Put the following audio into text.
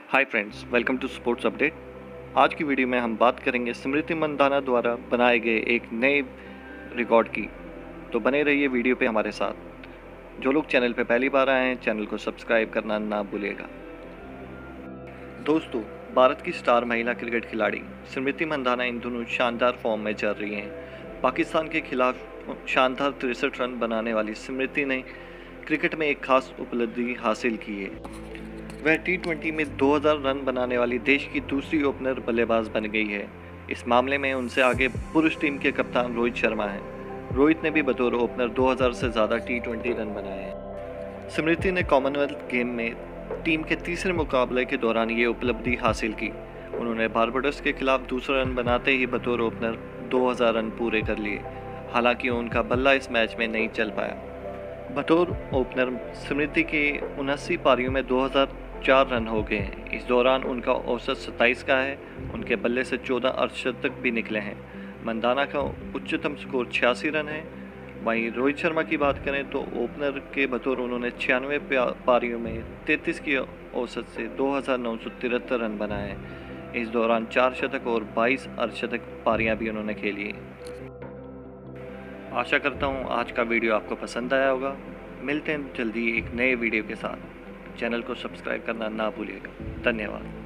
Hi friends, welcome to sports update. आज की video में हम बात करेंगे स्मृति मंदाना द्वारा बनाए गए एक नए रिकॉर्ड की। तो बने रहिए वीडियो पे हमारे साथ। जो लोग चैनल पे पहली बार आए हैं, चैनल को सब्सक्राइब करना ना भूलिएगा। दोस्तों, भारत की स्टार महिला क्रिकेट खिलाड़ी स्मृति मंदाना इन दिनों शानदार फॉर्म में चल रही हैं। पाकिस्तान के खिलाफ शानदार 63 रन बनाने वाली स्मृति ने क्रिकेट में एक खास उपलब्धि हासिल की है। वह टी20 में 2000 रन बनाने वाली देश की दूसरी ओपनर बल्लेबाज बन गई है। इस मामले में उनसे आगे पुरुष टीम के कप्तान रोहित शर्मा हैं। रोहित ने भी बतौर ओपनर 2000 से ज़्यादा टी20 रन बनाए हैं। स्मृति ने कॉमनवेल्थ गेम में टीम के तीसरे मुकाबले के दौरान ये उपलब्धि हासिल की। उन्होंने बारबाडोस के खिलाफ दूसरा रन बनाते ही बतौर ओपनर 2000 रन पूरे कर लिए। हालांकि उनका बल्ला इस मैच में नहीं चल पाया। बतौर ओपनर स्मृति के 79 पारियों में 2004 रन हो गए हैं। इस दौरान उनका औसत 27 का है। उनके बल्ले से 14 अर्धशतक भी निकले हैं। मंदाना का उच्चतम स्कोर 86 रन है। वहीं रोहित शर्मा की बात करें तो ओपनर के बतौर उन्होंने 96 पारियों में 33 की औसत से 2973 रन बनाए हैं। इस दौरान 4 शतक और 22 अर्धशतक पारियां भी उन्होंने खेली। आशा करता हूँ आज का वीडियो आपको पसंद आया होगा। मिलते हैं जल्दी एक नए वीडियो के साथ। चैनल को सब्सक्राइब करना ना भूलिएगा। धन्यवाद।